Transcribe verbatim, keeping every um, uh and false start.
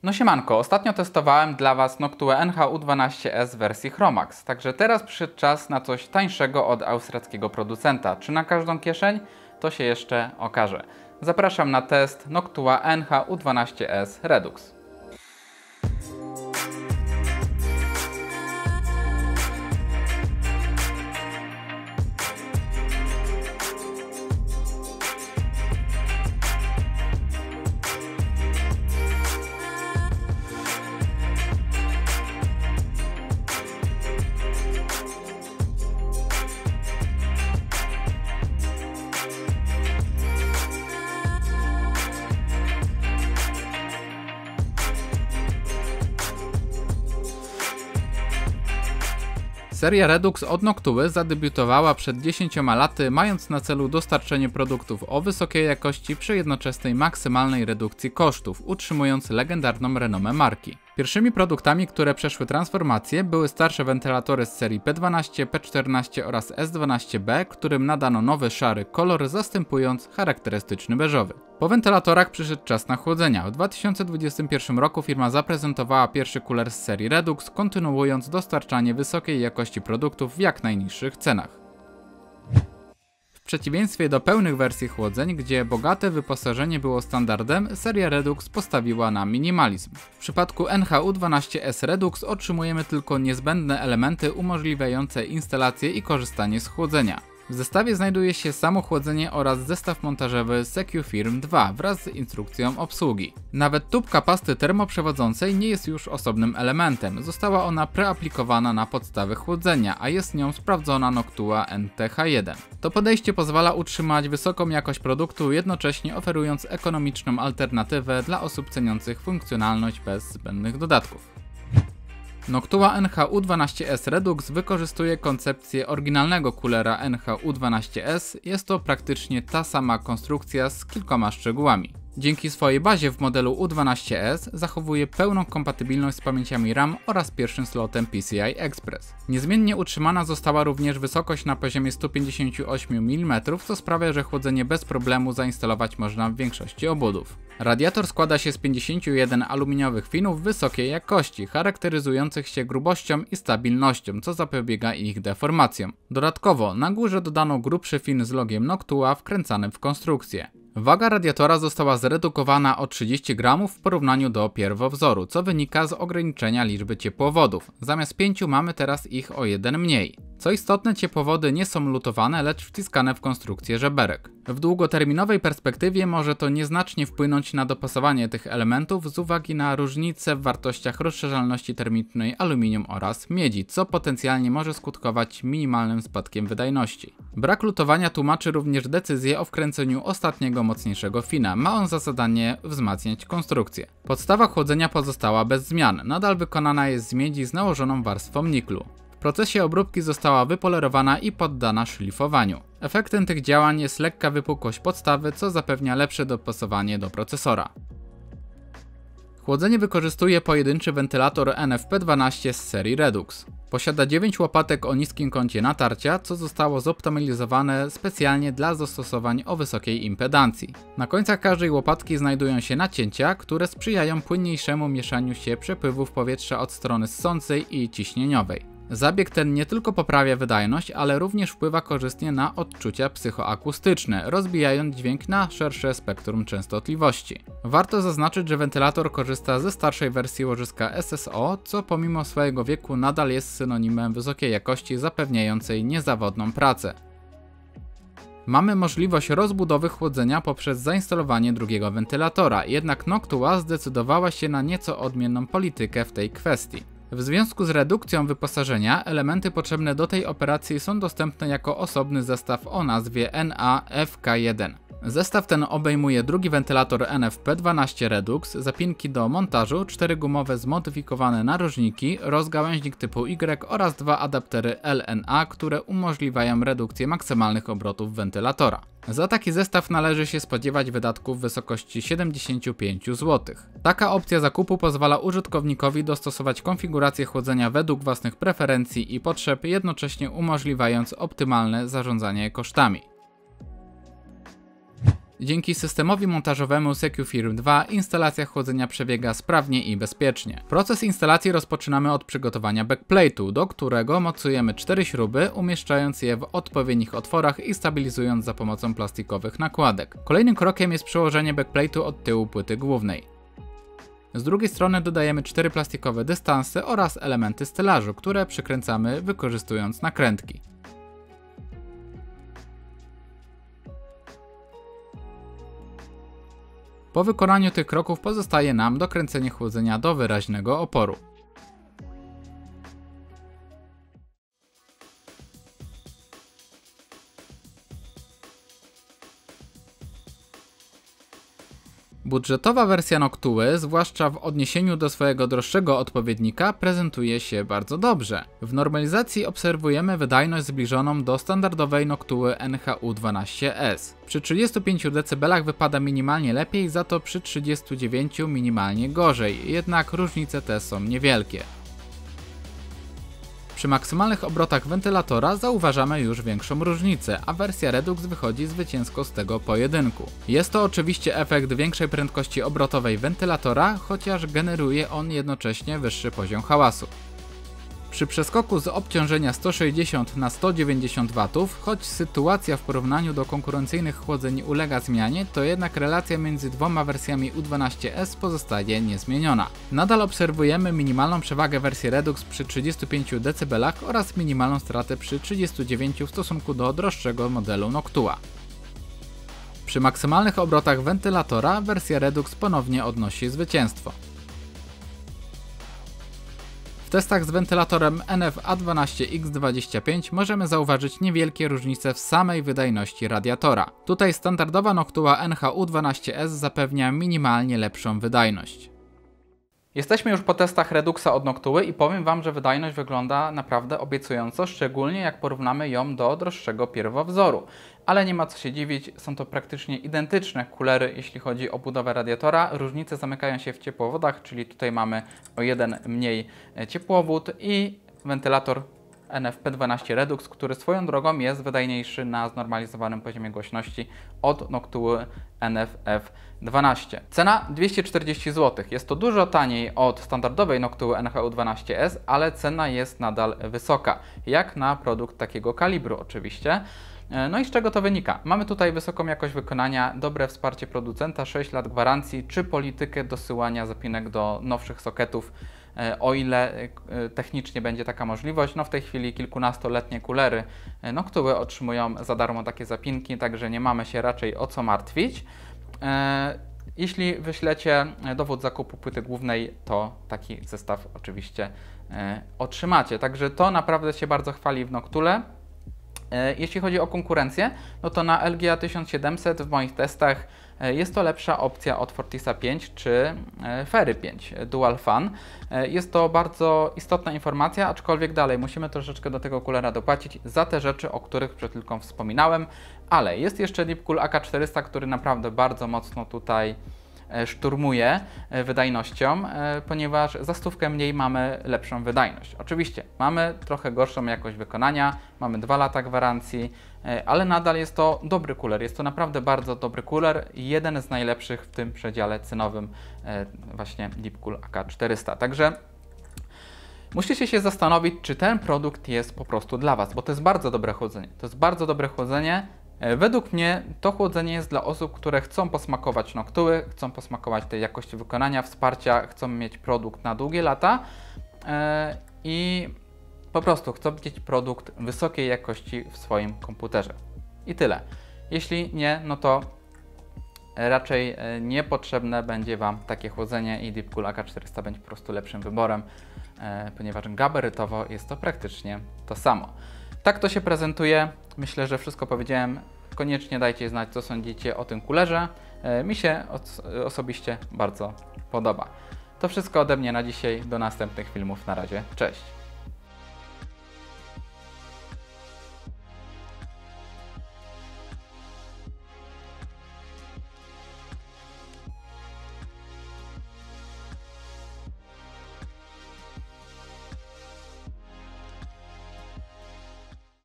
No siemanko, ostatnio testowałem dla Was Noctua N H U dwanaście S w wersji Chromax, także teraz przyszedł czas na coś tańszego od austriackiego producenta. Czy na każdą kieszeń? To się jeszcze okaże. Zapraszam na test Noctua N H U dwanaście S Redux. Seria Redux od Noctuły zadebiutowała przed dziesięcioma laty, mając na celu dostarczenie produktów o wysokiej jakości przy jednoczesnej maksymalnej redukcji kosztów, utrzymując legendarną renomę marki. Pierwszymi produktami, które przeszły transformację, były starsze wentylatory z serii P dwanaście, P czternaście oraz S dwanaście B, którym nadano nowy szary kolor, zastępując charakterystyczny beżowy. Po wentylatorach przyszedł czas na chłodzenia. W dwa tysiące dwudziestym pierwszym roku firma zaprezentowała pierwszy cooler z serii Redux, kontynuując dostarczanie wysokiej jakości produktów w jak najniższych cenach. W przeciwieństwie do pełnych wersji chłodzeń, gdzie bogate wyposażenie było standardem, seria Redux postawiła na minimalizm. W przypadku N H U dwanaście S Redux otrzymujemy tylko niezbędne elementy umożliwiające instalację i korzystanie z chłodzenia. W zestawie znajduje się samo chłodzenie oraz zestaw montażowy Secufirm dwa wraz z instrukcją obsługi. Nawet tubka pasty termoprzewodzącej nie jest już osobnym elementem, została ona preaplikowana na podstawy chłodzenia, a jest nią sprawdzona Noctua N T H jeden. To podejście pozwala utrzymać wysoką jakość produktu, jednocześnie oferując ekonomiczną alternatywę dla osób ceniących funkcjonalność bez zbędnych dodatków. Noctua N H U dwanaście S Redux wykorzystuje koncepcję oryginalnego coolera N H U dwanaście S, jest to praktycznie ta sama konstrukcja z kilkoma szczegółami. Dzięki swojej bazie w modelu U dwanaście S zachowuje pełną kompatybilność z pamięciami RAM oraz pierwszym slotem P C I Express. Niezmiennie utrzymana została również wysokość na poziomie stu pięćdziesięciu ośmiu milimetrów, co sprawia, że chłodzenie bez problemu zainstalować można w większości obudów. Radiator składa się z pięćdziesięciu jeden aluminiowych finów wysokiej jakości, charakteryzujących się grubością i stabilnością, co zapobiega ich deformacjom. Dodatkowo na górze dodano grubszy fin z logiem Noctua wkręcany w konstrukcję. Waga radiatora została zredukowana o trzydzieści gramów w porównaniu do pierwowzoru, co wynika z ograniczenia liczby ciepłowodów. Zamiast pięciu mamy teraz ich o jeden mniej. Co istotne, ciepłowody nie są lutowane, lecz wciskane w konstrukcję żeberek. W długoterminowej perspektywie może to nieznacznie wpłynąć na dopasowanie tych elementów z uwagi na różnice w wartościach rozszerzalności termicznej aluminium oraz miedzi, co potencjalnie może skutkować minimalnym spadkiem wydajności. Brak lutowania tłumaczy również decyzję o wkręceniu ostatniego mocniejszego fina. Ma on za zadanie wzmacniać konstrukcję. Podstawa chłodzenia pozostała bez zmian, nadal wykonana jest z miedzi z nałożoną warstwą niklu. W procesie obróbki została wypolerowana i poddana szlifowaniu. Efektem tych działań jest lekka wypukłość podstawy, co zapewnia lepsze dopasowanie do procesora. Chłodzenie wykorzystuje pojedynczy wentylator N F P dwanaście z serii Redux. Posiada dziewięć łopatek o niskim kącie natarcia, co zostało zoptymalizowane specjalnie dla zastosowań o wysokiej impedancji. Na końcach każdej łopatki znajdują się nacięcia, które sprzyjają płynniejszemu mieszaniu się przepływów powietrza od strony ssącej i ciśnieniowej. Zabieg ten nie tylko poprawia wydajność, ale również wpływa korzystnie na odczucia psychoakustyczne, rozbijając dźwięk na szersze spektrum częstotliwości. Warto zaznaczyć, że wentylator korzysta ze starszej wersji łożyska S S O, co pomimo swojego wieku nadal jest synonimem wysokiej jakości zapewniającej niezawodną pracę. Mamy możliwość rozbudowy chłodzenia poprzez zainstalowanie drugiego wentylatora, jednak Noctua zdecydowała się na nieco odmienną politykę w tej kwestii. W związku z redukcją wyposażenia, elementy potrzebne do tej operacji są dostępne jako osobny zestaw o nazwie N A F K jeden. Zestaw ten obejmuje drugi wentylator N F P dwanaście Redux, zapinki do montażu, cztery gumowe zmodyfikowane narożniki, rozgałęźnik typu Y oraz dwa adaptery L N A, które umożliwiają redukcję maksymalnych obrotów wentylatora. Za taki zestaw należy się spodziewać wydatków w wysokości siedemdziesięciu pięciu złotych. Taka opcja zakupu pozwala użytkownikowi dostosować konfigurację chłodzenia według własnych preferencji i potrzeb, jednocześnie umożliwiając optymalne zarządzanie kosztami. Dzięki systemowi montażowemu Secufirm dwa instalacja chłodzenia przebiega sprawnie i bezpiecznie. Proces instalacji rozpoczynamy od przygotowania backplate'u, do którego mocujemy cztery śruby, umieszczając je w odpowiednich otworach i stabilizując za pomocą plastikowych nakładek. Kolejnym krokiem jest przełożenie backplate'u od tyłu płyty głównej. Z drugiej strony dodajemy cztery plastikowe dystanse oraz elementy stelażu, które przykręcamy wykorzystując nakrętki. Po wykonaniu tych kroków pozostaje nam dokręcenie chłodzenia do wyraźnego oporu. Budżetowa wersja Noctuły, zwłaszcza w odniesieniu do swojego droższego odpowiednika, prezentuje się bardzo dobrze. W normalizacji obserwujemy wydajność zbliżoną do standardowej Noctuły N H U dwanaście S. Przy trzydziestu pięciu decybelach wypada minimalnie lepiej, za to przy trzydziestu dziewięciu minimalnie gorzej, jednak różnice te są niewielkie. Przy maksymalnych obrotach wentylatora zauważamy już większą różnicę, a wersja Redux wychodzi zwycięsko z tego pojedynku. Jest to oczywiście efekt większej prędkości obrotowej wentylatora, chociaż generuje on jednocześnie wyższy poziom hałasu. Przy przeskoku z obciążenia sto sześćdziesiąt na sto dziewięćdziesiąt watów, choć sytuacja w porównaniu do konkurencyjnych chłodzeń ulega zmianie, to jednak relacja między dwoma wersjami U dwanaście S pozostaje niezmieniona. Nadal obserwujemy minimalną przewagę wersji Redux przy trzydziestu pięciu decybelach oraz minimalną stratę przy trzydziestu dziewięciu w stosunku do droższego modelu Noctua. Przy maksymalnych obrotach wentylatora wersja Redux ponownie odnosi zwycięstwo. W testach z wentylatorem N F A dwanaście X dwadzieścia pięć możemy zauważyć niewielkie różnice w samej wydajności radiatora. Tutaj standardowa Noctua N H U dwanaście S zapewnia minimalnie lepszą wydajność. Jesteśmy już po testach Reduxa od Noctuły i powiem Wam, że wydajność wygląda naprawdę obiecująco, szczególnie jak porównamy ją do droższego pierwowzoru. Ale nie ma co się dziwić, są to praktycznie identyczne kulery, jeśli chodzi o budowę radiatora. Różnice zamykają się w ciepłowodach, czyli tutaj mamy o jeden mniej ciepłowód i wentylator N F P dwanaście Redux, który swoją drogą jest wydajniejszy na znormalizowanym poziomie głośności od Noctuły N F F dwanaście. Cena dwieście czterdzieści złotych. Jest to dużo taniej od standardowej Noctuły N H U dwanaście S, ale cena jest nadal wysoka, jak na produkt takiego kalibru oczywiście. No i z czego to wynika? Mamy tutaj wysoką jakość wykonania, dobre wsparcie producenta, sześć lat gwarancji, czy politykę dosyłania zapinek do nowszych soketów, o ile technicznie będzie taka możliwość. No w tej chwili kilkunastoletnie kulery Noctuły otrzymują za darmo takie zapinki, także nie mamy się raczej o co martwić. Jeśli wyślecie dowód zakupu płyty głównej, to taki zestaw oczywiście otrzymacie. Także to naprawdę się bardzo chwali w Noctule. Jeśli chodzi o konkurencję, no to na L G A tysiąc siedemset w moich testach jest to lepsza opcja od Fortisa pięć czy Ferry pięć Dual Fan. Jest to bardzo istotna informacja, aczkolwiek dalej musimy troszeczkę do tego kulera dopłacić za te rzeczy, o których przed chwilką wspominałem, ale jest jeszcze Deepcool A K czterysta, który naprawdę bardzo mocno tutaj szturmuje wydajnością, ponieważ za stówkę mniej mamy lepszą wydajność. Oczywiście mamy trochę gorszą jakość wykonania, mamy dwa lata gwarancji, ale nadal jest to dobry kuler, jest to naprawdę bardzo dobry kuler, jeden z najlepszych w tym przedziale cenowym właśnie Deepcool A K czterysta. Także musicie się zastanowić, czy ten produkt jest po prostu dla Was, bo to jest bardzo dobre chłodzenie. To jest bardzo dobre chłodzenie. Według mnie to chłodzenie jest dla osób, które chcą posmakować Noctuły, chcą posmakować tej jakości wykonania, wsparcia, chcą mieć produkt na długie lata yy, i po prostu chcą mieć produkt wysokiej jakości w swoim komputerze. I tyle. Jeśli nie, no to raczej niepotrzebne będzie Wam takie chłodzenie i Deepcool A K czterysta będzie po prostu lepszym wyborem, yy, ponieważ gabarytowo jest to praktycznie to samo. Tak to się prezentuje. Myślę, że wszystko powiedziałem. Koniecznie dajcie znać, co sądzicie o tym kulerze. Mi się osobiście bardzo podoba. To wszystko ode mnie na dzisiaj. Do następnych filmów. Na razie. Cześć!